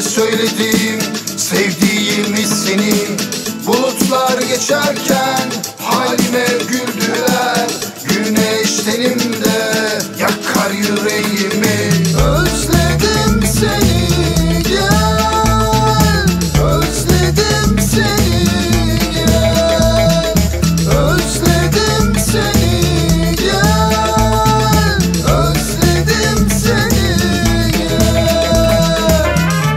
söyledim sevdiğimi seni. Bulutlar geçerken halime güldüler. Güneş tenimde yakar yüreğimi. Özledim seni gel, özledim seni gel, özledim seni gel, özledim seni gel.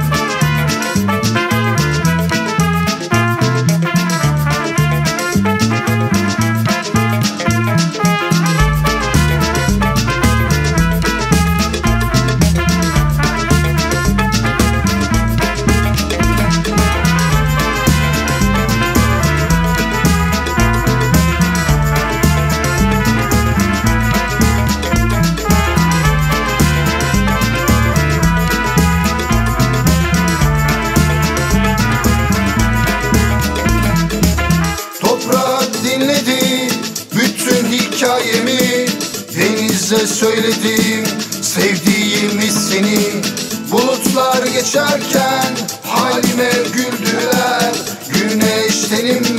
Dinledi bütün hikayemi, denize söyledim sevdiğimi seni. Bulutlar geçerken halime güldüler. Güneş tenimde